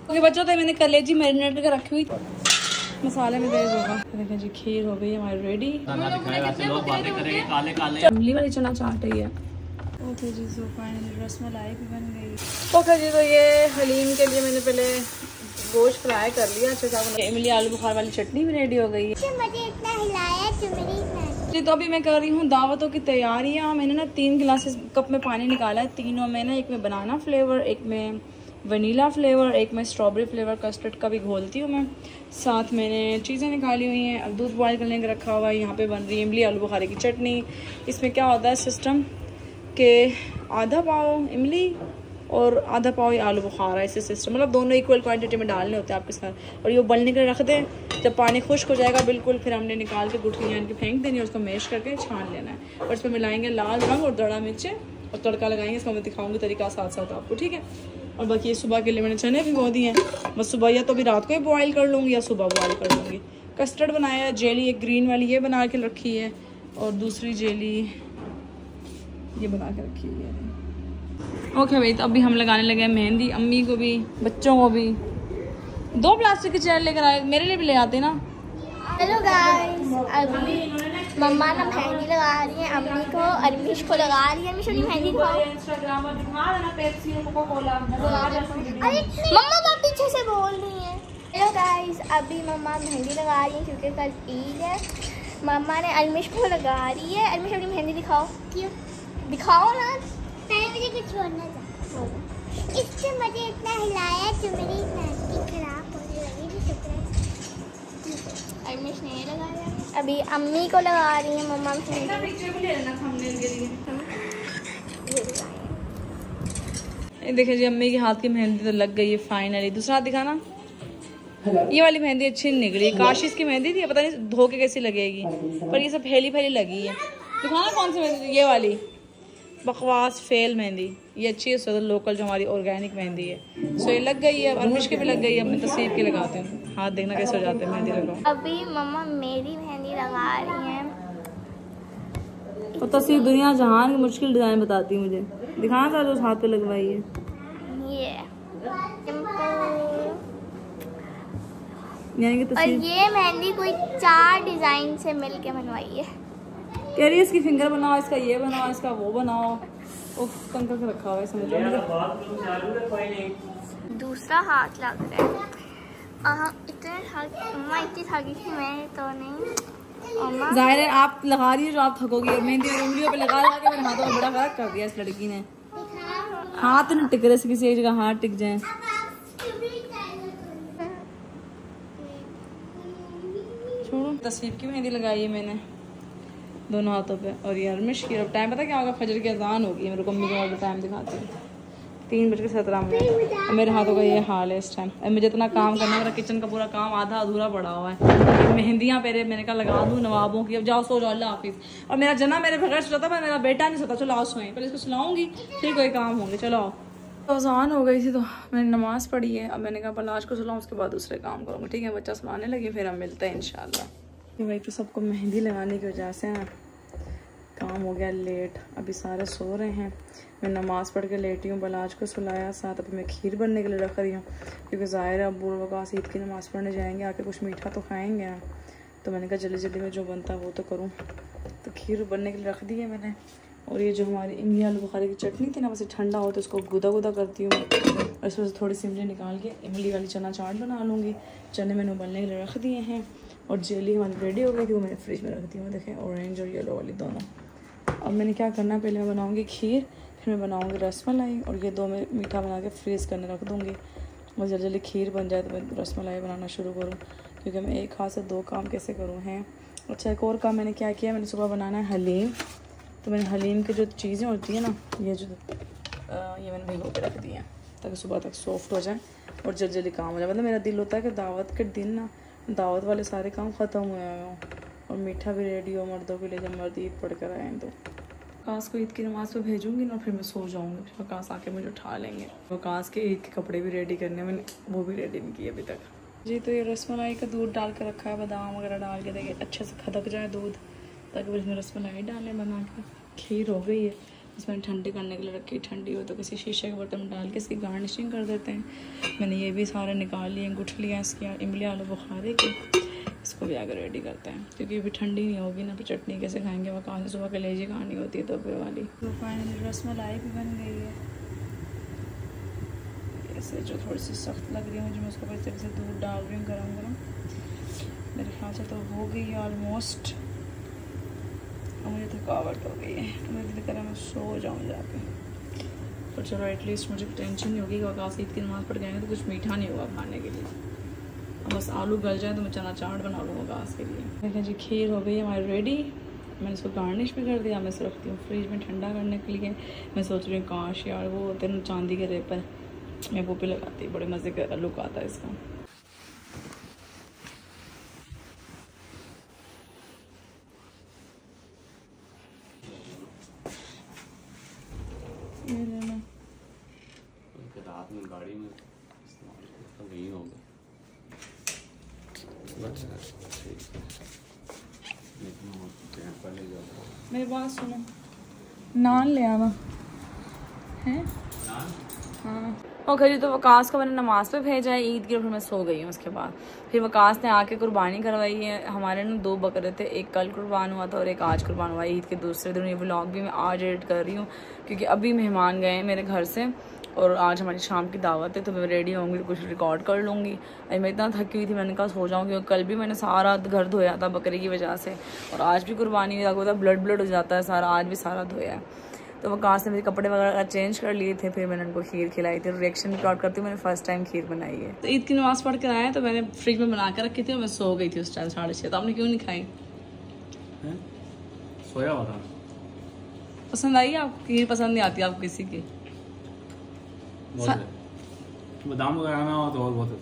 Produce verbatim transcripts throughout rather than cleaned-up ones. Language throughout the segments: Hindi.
ओके बच्चों, तो मैंने कलेजी मैरिनेट करके रखी हुई मसाले में तेज होगा। देखें जी, खीर हो गई हमारी रेडी। इमली वाली चना चाट रही है। ओके जी, सो फाइनली रसमलाई भी बन गई। ओके जी, तो ये हलीम के लिए मैंने पहले गोश्त फ्राई कर लिया अच्छे से। इमली आलू बुखार वाली चटनी भी रेडी हो गई है। मुझे इतना हिलाया कि मेरी जी, तो अभी मैं कर रही हूँ दावतों की तैयारियाँ। मैंने ना तीन गिलास कप में पानी निकाला है। तीनों में ना, एक में बनाना फ्लेवर, एक में वनीला फ्लेवर, एक में स्ट्रॉबेरी फ्लेवर कस्टर्ड का भी घोलती हूँ मैं। साथ मैंने चीज़ें निकाली हुई हैं। अब दूध बॉयल करने का रखा हुआ है। यहाँ पे बन रही है इमली आलू बुखारे की चटनी। इसमें क्या होता है सिस्टम के आधा पाव इमली और आधा पाव ये आलू बुखारा, ऐसे सिस्टम, मतलब दोनों इक्वल क्वांटिटी में डालने होते हैं आपके साथ। और ये उबलने के लिए रख दें। जब पानी खुश्क हो जाएगा बिल्कुल, फिर हमने निकाल के गुठलियाँ इनकी फेंक देनी है और उसको मैश करके छान लेना है। और इसमें मिलाएंगे लाल रंग और दड़ा मिर्चें और तड़का लगाएंगे। इसका मैं दिखाऊंगी तरीका साथ साथ आपको, ठीक है। और बाकी ये सुबह के लिए मैंने चने भिगो दिए हैं। बस सुबह या तो अभी रात को ही बॉयल कर लूँगी या सुबह बॉयल कर लूँगी। कस्टर्ड बनाया है, जेली एक ग्रीन वाली ये बना के रखी है और दूसरी जेली ये बना के रखी हुई है। ओके भाई, तो अभी हम लगाने लगे हैं मेहंदी। अम्मी को भी, बच्चों को भी। दो प्लास्टिक की चेयर लेकर आए, मेरे लिए भी ले आते ना। हेलो गाइस, अभी मम्मा ना मेहंदी लगा रही है अम्मी को, अरमिश को लगा रही है। अरमिश अपनी मेहंदी दिखाओ। अरे मम्मा बहुत पीछे से बोल रही है। हेलो गाइस, अभी मम्मा मेहंदी लगा रही है क्योंकि कल ईद है। मम्मा ने अरमिश को लगा रही है। अरमिश अपनी मेहंदी दिखाओ। क्यों दिखाओ ना, पहले मुझे कुछ छोड़ना था। इससे मुझे इतना हिलाया कि मेरी मेहंदी खराब होने लगी थी। शुक्र है अरमिश ने लगाया। अभी अम्मी को लगा रही है मम्मा ये देखिए जी, अम्मी के हाथ की मेहंदी तो लग गई है फाइनली। दूसरा हाथ दिखाना। ये वाली मेहंदी अच्छी नहीं निकली। काशिश की मेहंदी थी, पता नहीं धो के कैसी लगेगी, पर ये सब फैली फैली लगी है। दिखाना कौन सी मेहंदी। ये वाली बकवास फेल मेहंदी, ये अच्छी है। सदर लोकल जो हमारी ऑर्गेनिक मेहंदी है। सो ये लग गई है। अरमिश की भी लग गई है। अपनी तस्वीर की लगाते हैं। हाथ देखना कैसे हो जाते हैं मेहंदी लगाओ। अभी मम्मा मेरी मेहंदी लगा रही हैं। और तस्वीर दुनिया जहान की मुश्किल डिजाइन बताती है मुझे। दिखाना था जो उस हाथ पे लगवाई है। ये यानी कि और ये मेहंदी कोई चार डिजाइन से मिलके बनवाई है। कह रही है इसकी फिंगर बनाओ, इसका ये बनाओ, इसका वो बनाओ। उफ, तंग करके रखा हुआ है समझ लो। दूसरा हाथ लग रहा है। आ, इतने मम्मा इतनी थकी थी मैं तो नहीं। जाहिर है आप लगा रही है जो आप थकोगी। अब मेहंदी उंगलियों पे लगा लगा के मेरे हाथों में बड़ा फर्क कर दिया इस लड़की ने। हाथ नहीं टिक रहे, किसी एक जगह हाथ टिक जाए। छोड़ो, तस्वीर की मेहंदी लगाई है मैंने दोनों हाथों पे। और ये अरमिश की। अब टाइम पता क्या होगा, फजर की अजान होगी। मेरे को मम्मी को टाइम दिखाती है, तीन बज के सत्रह मिनट। और मेरे हाथों का ये हाल है इस टाइम। अब मुझे इतना काम करना है, मेरा किचन का पूरा काम आधा अधूरा पड़ा हुआ है। मेहंदियाँ पहले मैंने कहा लगा दूँ नवाबों की। अब जाओ सो जाओ, अल्लाह हाफिज़। और मेरा जना मेरे बगैर सोता था, मेरा बेटा नहीं सोता। चलो आओ सोएं, पहले इसको सुलाऊंगी फिर कोई काम होंगे। चलो आओ। तो अजान हो गई थी तो मैंने नमाज़ पढ़ी है। अब मैंने कहा पहले आज को सुलाऊँ, उसके बाद दूसरे काम करूँगा, ठीक है। बच्चा सुलाने लगे फिर हम मिलते हैं इंशाल्लाह। भाई तो सबको मेहंदी लगाने की वजह से ना काम हो गया लेट। अभी सारे सो रहे हैं। मैं नमाज़ पढ़ के लेटी हूँ। बलाज को सुलाया, साथ अभी मैं खीर बनने के लिए रख रही हूँ क्योंकि ज़ाहिर है अब्बू वकास ईद की नमाज़ पढ़ने जाएंगे, आके कुछ मीठा तो खाएंगे ना। तो मैंने कहा जल्दी जल्दी में जो बनता है वो तो करूँ। तो खीर बनने के लिए रख दी है मैंने। और ये जो हमारी इमली आलू बुखारे की चटनी थी ना, बस ठंडा हो तो उसको गुदा गुदा करती हूँ और इसमें से थोड़ी सी इमली निकाल के इमली वाली चना चाट बना लूँगी। चने मैंने उबलने के लिए रख दिए हैं और जेली हमारी रेडी हो गई थी, वो मैंने फ्रिज में रख दी हूँ। देखें, ऑरेंज और येलो वाली दोनों। अब मैंने क्या करना है, पहले मैं बनाऊँगी खीर, फिर मैं बनाऊँगी रसमलाई और ये दो मैं मीठा बना के फ्रीज़ करने रख दूँगी। बस जल्दी जल्दी खीर बन जाए तो मैं रसमलाई बनाना शुरू करूँ, क्योंकि मैं एक हाथ से दो काम कैसे करूँ हैं। अच्छा, एक और काम मैंने क्या किया, मैंने सुबह बनाना है हलीम। तो मैंने हलीम की जो चीज़ें होती हैं ना, ये जो आ, ये मैंने भिगो के रख दी हैं ताकि सुबह तक सॉफ्ट हो जाए और जल्दी जल्दी काम हो जाए। मतलब मेरा दिल होता है कि दावत के दिन ना दावत वाले सारे काम ख़त्म हुए हों और मीठा भी रेडी हो मर्दों के लिए, जब मर्द ईद पढ़ कर आए। तो वकास को ईद की नमाज़ पे भेजूंगी ना, फिर मैं सो जाऊंगी। फिर वकास आके मुझे उठा लेंगे। वकास के ईद के कपड़े भी रेडी करने, मैंने वो भी रेडी नहीं किए अभी तक। जी, तो ये रसमलाई का दूध डाल कर रखा है, बादाम वगैरह डाल के देखिए अच्छे से खदक जाए दूध, ताकि उसमें रसमलाई डालें बना के। खीर हो गई है, बस मैंने ठंडी करने के लिए रखी, ठंडी हो तो किसी शीशे के बर्तन में डाल के इसकी गार्निशिंग कर देते हैं। मैंने ये भी सारे निकाल लिए, गुठलियाँ इसकी इमली आलू बुखारे की, इसको भी आगे रेडी करते हैं क्योंकि अभी ठंडी नहीं होगी ना, फिर चटनी कैसे खाएंगे, वह कहाँ से सुबह कलेजी खानी होती है तो फिर वाली। तो फाइनली रसमलाई भी बन गई है। ऐसे जो थोड़ी सी सख्त लग रही है मुझे, मैं उसको इस तरह से दूध डाल रही हूँ गरम गरम। मेरे ख्याल से तो हो गई है ऑलमोस्ट। और मुझे थकावट हो गई है, मुझे दिल करा मैं सो जाऊँ जाके। पर चलो एटलीस्ट मुझे टेंशन नहीं होगी कि आकाश ईद की नमाज़ पढ़ जाएंगे तो कुछ मीठा नहीं होगा खाने के लिए। बस आलू गल जाए तो मैं चना चाट बना लूँगा घास के लिए। देखिए जी खीर हो गई है हमारी रेडी। मैंने इसको गार्निश भी कर दिया। मैं इसे रखती हूँ फ्रिज में ठंडा करने के लिए। मैं सोच रही हूँ काश यार वो होते ना चांदी के रेपर, मैं वो पे लगाती, बड़े मज़े का लुक आता है इसका। ये लेना रात में गाड़ी में इस्तेमाल नहीं होगा। मेरी बात सुनो, नान ले आना है। हाँ ओके जी। तो वकास को मैंने नमाज़ पे भेजा है ईद की, और फिर मैं सो गई हूँ। उसके बाद फिर वकास ने आके कुर्बानी करवाई है। हमारे ना दो बकरे थे, एक कल कुर्बान हुआ था और एक आज कुर्बान हुआ है ईद के दूसरे दिन। ये व्लॉग भी मैं आज एडिट कर रही हूँ क्योंकि अभी मेहमान गए हैं मेरे घर से और आज हमारी शाम की दावत है, तो मैं रेडी होंगी तो कुछ रिकॉर्ड कर लूँगी। अभी मैं इतना थकी हुई थी, मैंने कहा सो जाऊँ क्योंकि कल भी मैंने सारा घर धोया था बकरे की वजह से, और आज भी कुर्बानी हुआ था, ब्लड ब्लड हो जाता है सारा, आज भी सारा धोया है। तो वकास से मेरे कपड़े वगैरह चेंज कर लिए थे, फिर मैंने उनको खीर खिलाई थी। रिएक्शन रिकॉर्ड करती हूँ, मैंने फर्स्ट टाइम खीर बनाई है। तो ईद की नमाज़ पढ़ कर आए तो मैंने फ्रिज में बना कर रखी थी और मैं सो गई थी उस टाइम साढ़े छः। तो आपने क्यों नहीं खाई? सोया हुआ था। पसंद आई आपको खीर? पसंद नहीं आती आपको किसी की? बादाम वगैरह ना हो तो और बहुत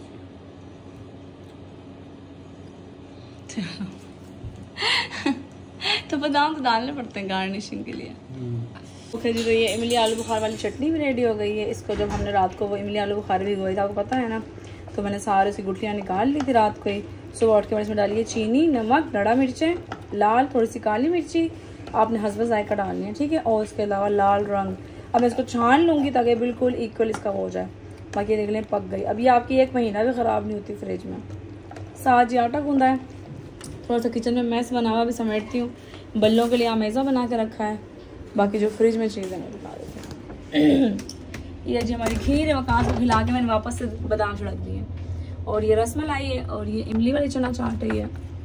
अच्छी है। तो बादाम तो डालने पड़ते हैं गार्निशिंग के लिए। ओके जी। तो ये इमली आलू बुखार वाली चटनी भी रेडी हो गई है। इसको जब हमने रात को वो इमली आलू बुखार भी हुई था, आपको पता है ना, तो मैंने सारे उसकी गुठलियाँ निकाल ली थी रात को ही। सुबह उठ के मैंने इसमें डाली है चीनी, नमक, लड़ा मिर्चें, लाल, थोड़ी सी काली मिर्ची, आपने हस्ब जायका डालनी है, ठीक है, और उसके अलावा लाल रंग। अब मैं इसको छान लूँगी ताकि बिल्कुल इक्वल इसका हो जाए। बाकी देख लें पक गई। अब ये आपकी एक महीना भी ख़राब नहीं होती फ्रिज में। साथ जी आटा गूंदा है, थोड़ा सा किचन में मैस बना हुआ भी समेटती हूँ। बल्लों के लिए आमेज़ा बना के रखा है, बाकी जो फ्रिज में चीज़ें मैं दिखा देती हूँ। ये जी हमारी खीर है, वकास को खिला के मैंने वापस से बादाम छिड़क दिए हैं। और ये रसमलाई है और ये इमली वाली चना चाट है। ये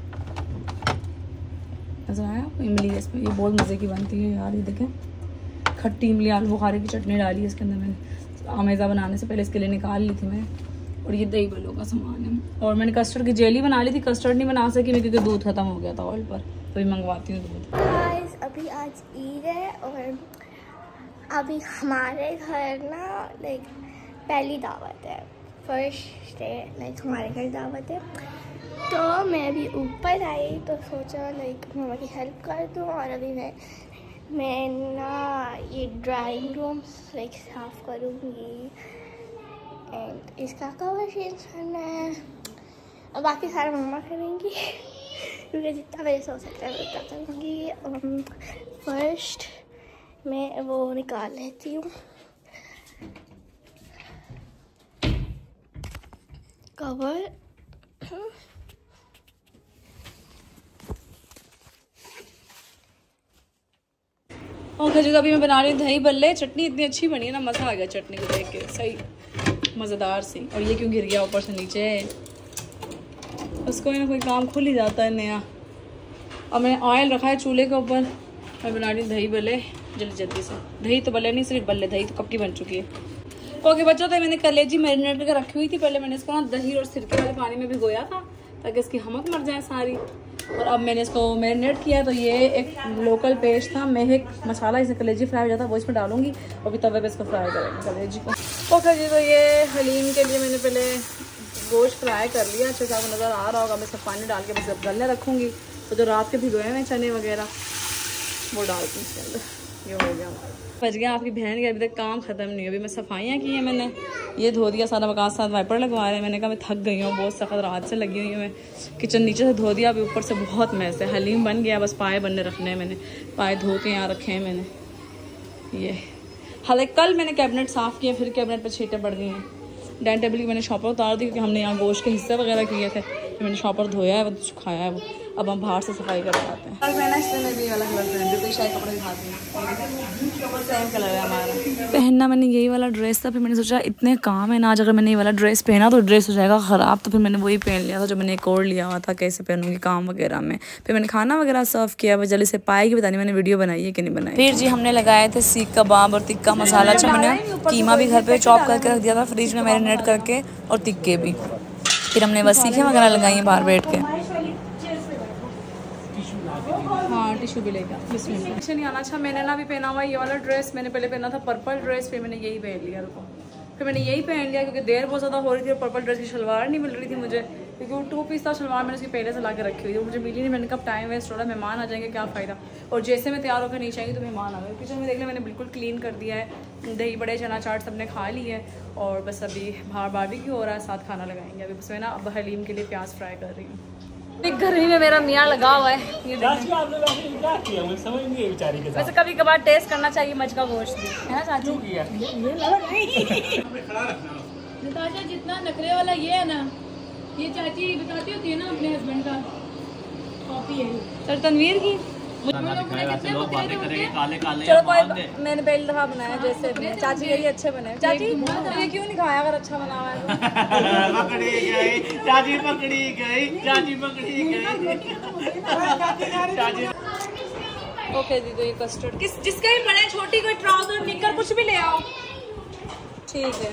नजर आया आपको? इमली है इसमें, ये बहुत मज़े की बनती है यार। ये देखें, खट्टी इमली आलू बुखारे की चटनी डाली है इसके अंदर। मैंने आमेज़ा बनाने से पहले इसके लिए निकाल ली थी मैंने। और ये दही बल्लों का सामान है। और मैंने कस्टर्ड की जेली बना ली थी, कस्टर्ड नहीं बना सकी मैं क्योंकि दूध खत्म हो गया था ऑयल पर, तो भी मंगवाती हूँ दूध। गाइस अभी आज ईद है और अभी हमारे घर ना लाइक पहली दावत है, फर्स्ट डे लाइक हमारे घर दावत है। तो मैं अभी ऊपर आई तो सोचा लाइक मम्मा की हेल्प कर दूँ। और अभी मैं मैं ना ये ड्राइंग रूम लाइक साफ़ करूँगी एंड इसका कवर चेंज करना है और बाकी सारा मम्मा करेंगी क्योंकि जितना मेरे से हो सकता है उतना करूँगी। फर्स्ट मैं वो निकाल लेती हूँ कवर। ओके जी। तो अभी मैं बना रही हूँ दही बल्ले। चटनी इतनी अच्छी बनी है ना, मज़ा आ गया चटनी को देख के, सही मज़ेदार सी। और ये क्यों गिर गया ऊपर से नीचे? बस कोई ना कोई काम खुल ही जाता है नया। और मैंने ऑयल रखा है चूल्हे के ऊपर। मैं बना रही हूँ दही बल्ले जल्दी जल्दी से। दही तो बल्ले नहीं, सिर्फ बल्ले, दही तो कब की बन चुकी है। ओके बच्चों, तो मैंने कलेजी मैरिनेट करके रखी हुई थी। पहले मैंने इसको ना दही और सिरके वाले पानी में भिगोया था ताकि इसकी हमक मर जाए सारी। और अब मैंने इसको मैरिनेट किया। तो ये एक लोकल पेस्ट था, महक मसाला, इसे कलेजी फ्राई हो जाता है, वो इसमें डालूंगी और भी तवे पे इसको फ्राई करेंगे कलेजी को। ओके जी। तो ये हलीम के लिए मैंने पहले गोश्त फ्राई कर लिया, अच्छे से आपको नज़र आ रहा होगा। मैं इसमें पानी डाल के बस गलने रखूँगी। तो जो रात के भिगोए हैं चने वगैरह वो डालती हूँ इसके अंदर। ये हो गया बच गया। आपकी बहन के अभी तक काम ख़त्म नहीं है। अभी मैं सफाइयाँ की हैं, मैंने ये धो दिया सारा, बकास साथ वाइपर लगवा रहे हैं। मैंने कहा मैं थक गई हूँ, बहुत सख्त रात से लगी हुई हूँ मैं। किचन नीचे से धो दिया, अभी ऊपर से बहुत मैस है। हलीम बन गया, बस पाए बनने रखने हैं मैंने। पाए धो के यहाँ रखे हैं मैंने। ये हालांकि कल मैंने कैबिनेट साफ़ किया, फिर कैबिनेट पर छींटें पड़ गई हैं। डाइनिंग टेबल की मैंने शॉपर उतार दी क्योंकि हमने यहाँ गोश्त के हिस्से वगैरह किए थे, तो मैंने शॉपर धोया है, वो सुखाया है वो। अब हम बाहर से सफाई करके आते हैं। कल मैंने इसमें भी वाला कलर पहन लिया, शायद कपड़े दिखाती हूँ, सेम कलर है हमारा। पहनना मैंने यही वाला ड्रेस था, फिर मैंने सोचा इतने काम है ना, आज अगर मैंने ये वाला ड्रेस पहना तो ड्रेस हो जाएगा ख़राब, तो फिर मैंने वही पहन लिया था जो मैंने एक और लिया हुआ था, कैसे पहनूंगी काम वगैरह में। फिर मैंने खाना वगैरह सर्व किया, बस जल्दी से पाएगी बतानी मैंने वीडियो बनाई है कि नहीं बनाई। फिर जी हमने लगाए थे सीख कबाब और तिक्का मसाला। अच्छा मैंने कीमा भी घर पर चॉप करके रख दिया था फ्रिज में मैरिनेट करके, और तिक्के भी। फिर हमने बस सीखें वगैरह लगाई हैं बाहर बैठ के। हाँ टिशू भी लेगा, बिस्मिल्लाह। नहीं आना। अच्छा मैंने ना भी पहना हुआ ये वाला ड्रेस, मैंने पहले पहना था पर्पल ड्रेस, फिर मैंने यही पहन लिया। रुको, फिर मैंने यही पहन लिया क्योंकि देर बहुत ज़्यादा हो रही थी और पर्पल ड्रेस की शलवार नहीं मिल रही थी मुझे, क्योंकि वो टू पीस था शलवार, मैंने उसकी पहले से ला के रखी हुई थी, मुझे मिली नहीं। मैंने कब टाइम वेस्ट हो रहा है, मेहमान आ जाएंगे क्या फ़ायदा। और जैसे मैं तैयार होकर नीचे आएंगी तो मेहमान आ गए। किचन में देख लिया मैंने बिल्कुल क्लीन कर दिया है, दही बड़े चना चाट सबने खा ली है, और बस अभी बाहर बारबेक्यू हो रहा है, साथ खाना लगाएंगे। अभी बस मैं ना अब हलीम के लिए प्याज फ्राई कर रही हूँ। एक घर ही में मेरा मियाँ लगा हुआ है, ये वैसे कभी कभार टेस्ट करना चाहिए मज का गोश्त भी, है ना चाचू? नताशा जितना नखरे वाला ये है ना, ये चाची बताती होती है ना अपने हस्बैंड का कॉपी है सर तनवीर की। चलो कोई, मैंने पहली दफा बनाया जैसे चाची के लिए अच्छे बने। चाची ये क्यों नहीं खाया अगर अच्छा बना हुआ है? पकड़ी गई चाची, पकड़ी गई चाची, पकड़ी गई चाची। ओके जी, तो ये कस्टर्ड किस जिसका भी बने, छोटी कोई ट्राउजर निकर कुछ भी ले आओ, ठीक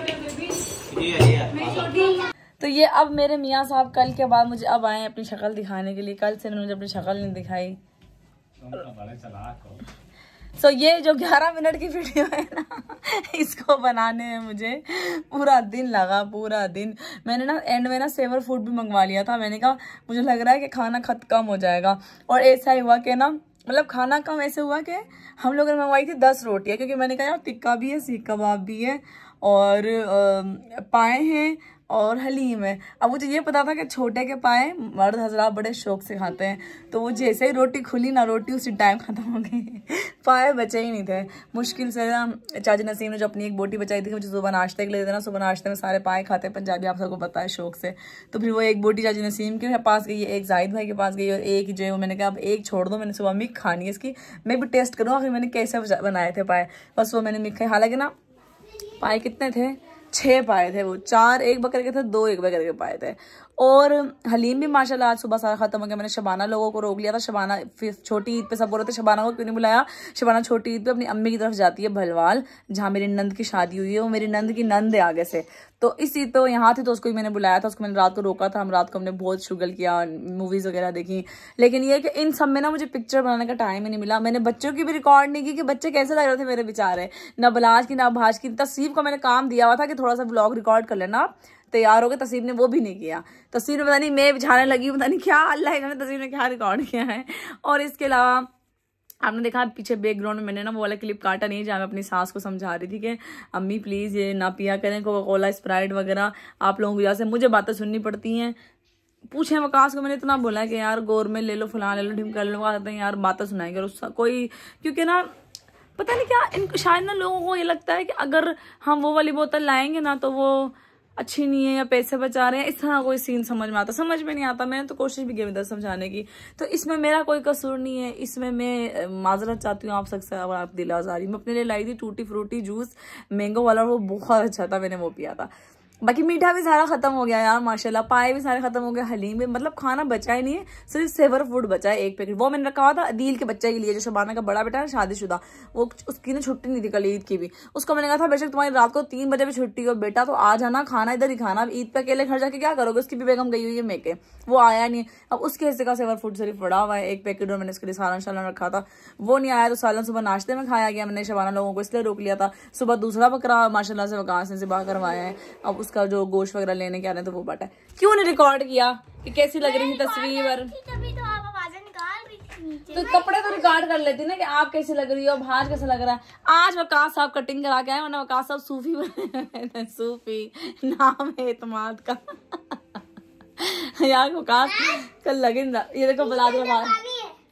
है। तो ये अब मेरे मियाँ साहब कल के बाद मुझे अब आए अपनी शक्ल दिखाने के लिए। कल से इन्होंने अपनी शक्ल नहीं दिखाई। सो so, ये जो ग्यारह मिनट की वीडियो है ना, इसको बनाने में मुझे पूरा दिन लगा, पूरा दिन। मैंने ना एंड में ना सेवर फूड भी मंगवा लिया था। मैंने कहा मुझे लग रहा है कि खाना खत कम हो जाएगा, और ऐसा ही हुआ कि ना, मतलब खाना कम ऐसे हुआ कि हम लोगों ने मंगवाई थी दस रोटियाँ, क्योंकि मैंने कहा यार तिक्का भी है, सीख कबाब भी है, और पाए हैं और हलीम है। अब मुझे ये पता था कि छोटे के पाए मर्द हजरात बड़े शौक से खाते हैं, तो वो जैसे ही रोटी खुली ना, रोटी उसी टाइम खत्म हो गई, पाए बचे ही नहीं थे। मुश्किल से ना चाची नसीम ने जो अपनी एक बोटी बचाई थी, मुझे सुबह नाश्ते के लिए देना, सुबह नाश्ते में सारे पाए खाते हैं पंजाबी, आप सबको पता है शौक से। तो फिर वो एक बोटी चाची नसीम के पास गई, एक जाहिद भाई के पास गई, और एक जो है वो मैंने कहा अब एक छोड़ दो, मैंने सुबह मिक खानी है इसकी, मैं भी टेस्ट करूँ आखिर मैंने कैसे बनाए थे पाए। बस वो मैंने मिक खाई। हालांकि ना पाए कितने थे, छः पाए थे वो, चार एक बकरे के थे, दो एक बकरे के पाए थे। और हलीम भी माशाल्लाह आज सुबह सारा खत्म हो गया। मैंने शबाना लोगों को रोक लिया था, शबाना फिर छोटी ईद पे सब बोल रहे थे शबाना को क्यों नहीं बुलाया। शबाना छोटी ईद पे अपनी अम्मी की तरफ जाती है भलवाल, जहाँ मेरी नंद की शादी हुई है, वो मेरी नंद की नंद है आगे से, तो इस ईद पे वो यहाँ थी, तो उसको ही मैंने बुलाया था। उसको मैंने रात को रोका था, हम रात को हमने बहुत शुगल किया, मूवीज़ वगैरह देखी, लेकिन ये कि इन सब में ना मुझे पिक्चर बनाने का टाइम ही नहीं मिला। मैंने बच्चों की भी रिकॉर्ड नहीं की कि बच्चे कैसे लग रहे थे मेरे बेचारे, ना बलाज की ना भाज की। तस्वीर को मैंने काम दिया हुआ था कि थोड़ा सा व्लॉग रिकॉर्ड कर लेना, तैयार हो गए, तस्वीर ने वो भी नहीं किया। तस्वीर में पता नहीं मैं बिछाने लगी, पता नहीं क्या अल्लाह इन्होंने तस्वीर में क्या रिकॉर्ड किया है। और इसके अलावा आपने देखा पीछे बैकग्राउंड में मैंने ना वो वाला क्लिप काटा नहीं, जहाँ मैं अपनी सास को समझा रही थी कि अम्मी प्लीज़ ये ना पिया करें कोका कोला स्प्राइट वगैरह, आप लोगों की वजह से मुझे बातें सुननी पड़ती हैं। पूछे वकास को मैंने इतना बोला कि यार गौर में ले लो, फलां ले लो, ढिमका ले लो, कहते हैं यार बातें सुनाएंगे और कोई, क्योंकि ना पता नहीं क्या इन शायद ना लोगों को ये लगता है कि अगर हम वो वाली बोतल लाएंगे ना तो वो अच्छी नहीं है या पैसे बचा रहे हैं, इस तरह कोई सीन समझ में आता, समझ में नहीं आता। मैंने तो कोशिश भी की इधर समझाने की, तो इसमें मेरा कोई कसूर नहीं है। इसमें मैं माजरत चाहती हूँ आप सबसे, अगर आप दिल आजारी। मैं अपने लिए लाई थी टूटी फ्रूटी जूस मैंगो वाला, वो बहुत अच्छा था, मैंने वो पिया था। बाकी मीठा भी सारा खत्म हो गया यार माशाल्लाह, पाए भी सारे खत्म हो गए, हलीम भी, मतलब खाना बचा ही नहीं है, सिर्फ सेवर फूड बचा है एक पैकेट। वो मैंने रखा हुआ था अदील के बच्चे के लिए, जो शबाना का बड़ा बेटा है शादीशुदा, वो उसकी ना छुट्टी नहीं थी कल ईद की भी। उसको मैंने कहा था बेशक तुम्हारी रात को तीन बजे भी छुट्टी हो बेटा, तो आ जाना, खाना इधर ही खाना, अब ईद पे अकेले घर जाके क्या करोगे। उसकी भी बेगम गई हुई है मेके, वो आया नहीं। अब उसके हिस्से का सेवर फूड सिर्फ पड़ा हुआ है एक पैकेट, और मैंने उसके लिए सालन शालन रखा था, वो नहीं आया। तो सालन सुबह नाश्ते में खाया गया, मैंने शबाना लोगों को इसलिए रोक लिया था। सुबह दूसरा बकरा माशाल्लाह से वकास ने ज़िबा करवाया है, अब उसका जो गोश्त वगैरह लेने के आने तो वो बटा है। क्यों नहीं रिकॉर्ड किया कि कैसी लग रही थी तस्वीर, तो कपड़े तो रिकॉर्ड कर लेती ना कि आप कैसी लग रही हो, भाज कैसा लग रहा है। आज वकास साहब कटिंग करा के आए, वरना वकास साहब सूफी बने सूफी नाम है एतमाद का यार वकास कल लगे। ये देखो बुला दो,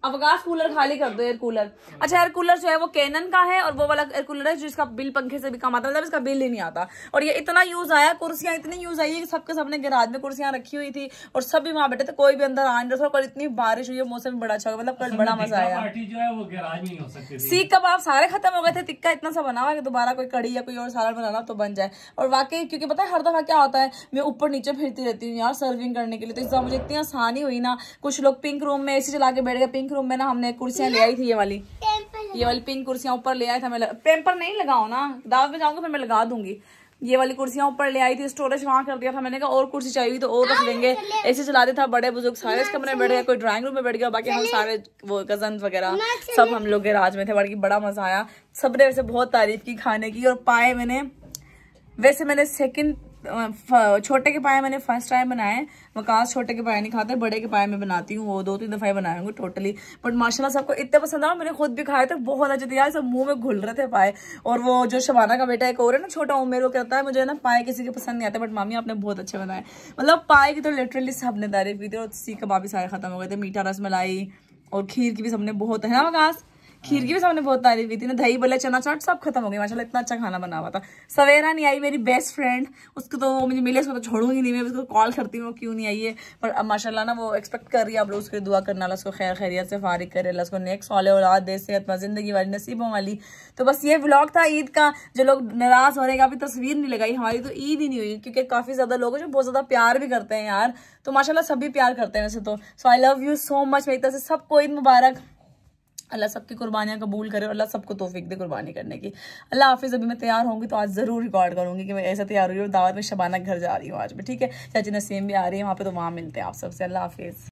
अवकाश कूलर खाली कर दो, एयर कूलर। अच्छा एयर कूलर जो है वो कैनन का है और वो वाला एयर कूलर है जिसका बिल पंखे से भी कम आता है, मतलब इसका बिल ही नहीं आता। और ये इतना यूज आया, कुर्सियां इतनी यूज आई है कि सबके सबने गैराज में कुर्सियां रखी हुई थी और सब भी वहां बैठे थे, कोई भी अंदर आ नहीं रहा था। कल इतनी बारिश हुई है, मौसम बड़ा अच्छा, मतलब कल बड़ा मजा आया। पार्टी जो है वो गैराज में ही हो सकती थी। सीख कबाब सारे खत्म हो गए थे, टिक्का इतना सा बना हुआ है कि दोबारा कोई कड़ी या कोई और सालन बनाना तो बन जाए। और वाकई क्योंकि पता है हर दफा क्या होता है, मैं ऊपर नीचे फिरती रहती हूँ यार सर्विंग करने के लिए, तो इस मुझे इतनी आसानी हुई ना। कुछ लोग पिंक रूम में एसी चला के बैठ गए, पिंक रूम में ना हमने कुर्सियां ले आई थी, ये वाली ये वाली पिंक कुर्सियां ऊपर ले आया था। मैं पेपर नहीं लगाऊ ना, दावत में जाऊंगा फिर मैं लगा दूंगी। ये वाली कुर्सियां ऊपर ले आई थी, स्टोरेज वहां कर दिया था। मैंने कहा और कुर्सी चाहिए तो और रख लेंगे। ऐसे चला दिया था, बड़े बुजुर्ग सारे इस कमरे में बैठ गए, कोई ड्राइंग रूम में बैठ गया, बाकी हम सारे वो कजन वगैरह सब हम लोग गैराज में थे। बड़ी बड़ा मजा आया, सबने वैसे बहुत तारीफ की खाने की। और पाए मैंने वैसे मैंने सेकंड छोटे के पाए मैंने फर्स्ट टाइम बनाए। वकास छोटे के पाए नहीं खाते, बड़े के पाए मैं बनाती हूँ, वो दो तीन दफा बनाए होंगे टोटली। बट माशाल्लाह सबको इतने पसंद आया, मैंने खुद भी खाए थे, बहुत अच्छे थे यार, सब मुंह में घुल रहे थे पाए। और वो जो शबाना का बेटा एक और है ना छोटा उमेर, वो कहता है मुझे ना पाए किसी के पसंद नहीं आते, बट मामी आपने बहुत अच्छे बनाए। मतलब पाए की तो लिटरली सबने तारीफ की थी। और सीख कबाब भी सारे खत्म हो गए थे, मीठा रसमलाई और खीर की भी सबने बहुत, है ना वकास, खीर की भी सबने बहुत तारीफ की थी ना, दही बल्ले चना चाट सब खत्म हो गई माशाल्लाह, इतना अच्छा खाना बना हुआ था। सवेरा नहीं आई मेरी बेस्ट फ्रेंड, उसको तो मुझे मिले, उसको तो छोड़ूंगी नहीं मैं, उसको कॉल करती हूँ क्यों नहीं आई है। पर अब माशाल्लाह ना वो एक्सपेक्ट कर रही है, आप लोग उसके दुआ करना, अल्लाह उसको खैर खैरियत से फारिग करे, अल्लाह उसको नेक्स्ट वाले औलाद दे, सेहतमंद जिंदगी वाली नसीबों वाली। तो बस ये व्लॉग था ईद का। जो लोग नाराज हो रहे हैं, अभी तस्वीर नहीं लगाई, हमारी तो ईद ही नहीं हुई, क्योंकि काफी ज्यादा लोग जो बहुत ज्यादा प्यार भी करते हैं यार, तो माशाल्लाह सभी प्यार करते हैं वैसे तो। So I love you so much, मेरी तरफ से सबको ईद मुबारक, अल्लाह सबकी कुर्बानियां कबूल करे और अल्लाह सबको तौफीक दे कुर्बानी करने की। अल्लाह हाफिज़। अभी मैं तैयार होंगी तो आज ज़रूर रिकॉर्ड करूंगी कि मैं ऐसा तैयार हुई हूँ, दावत में शबाना घर जा रही हूँ आज मैं, ठीक है। चाची नसीम भी आ रही है वहाँ पे, तो वहाँ मिलते हैं आप सबसे। अल्लाह हाफिज़।